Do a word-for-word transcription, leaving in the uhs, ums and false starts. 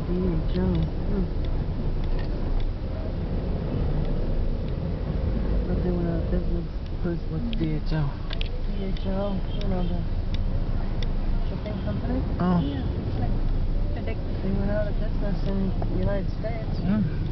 D H O. Hmm. But they went out of business. Who's, what's D H O? D H O, you know, the shipping company? Oh. Yeah. They went out of business in the United States. Hmm.